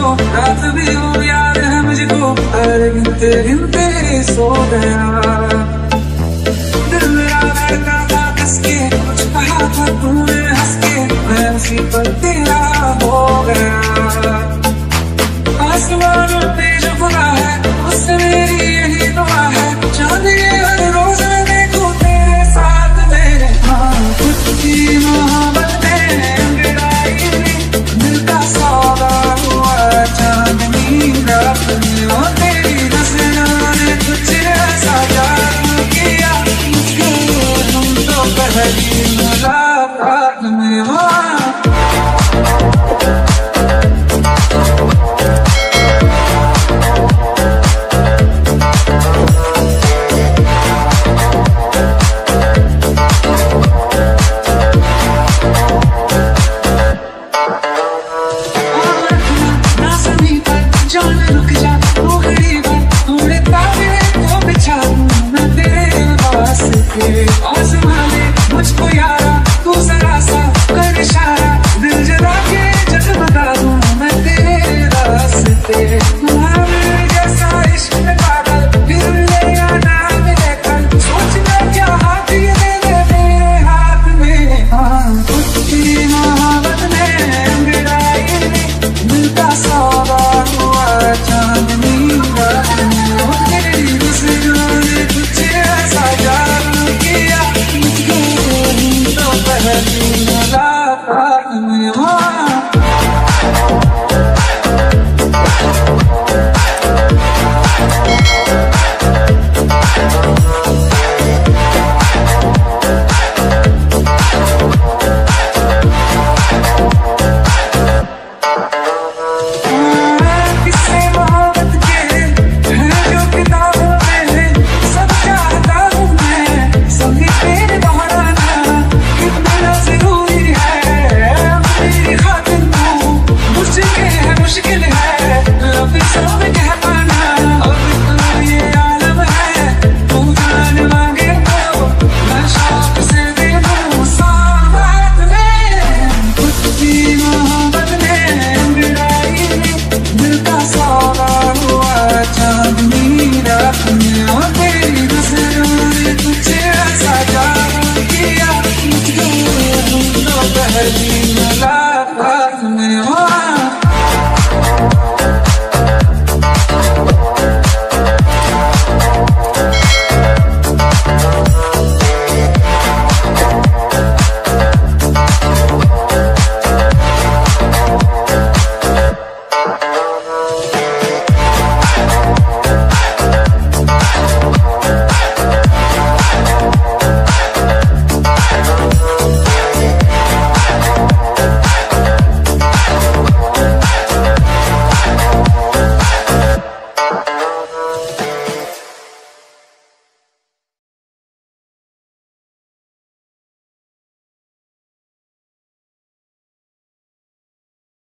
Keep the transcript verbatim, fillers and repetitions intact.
रात भी हो याद है मुझको, अरे गिनते गिनते सो गया। दिल मेरा धड़का था कसके, कुछ कहा था तूने हंस के, मैं उसी पर तेरा हो गया। आसमान पे जो खुदा है उससे मेरी यही दुआ है, चांद ये हर रोज मैं देखूं तेरे साथ मेरे। हाँ खुद की मोहब्बत में अंगड़ाई में दिल का सौदा हुआ, चांदनी रात में वो तेरी नजरों ने कुछ ऐसा जादू किया, मुझको तुम तो पहली मुलाकात में हो। आसमां ने मुझको यारा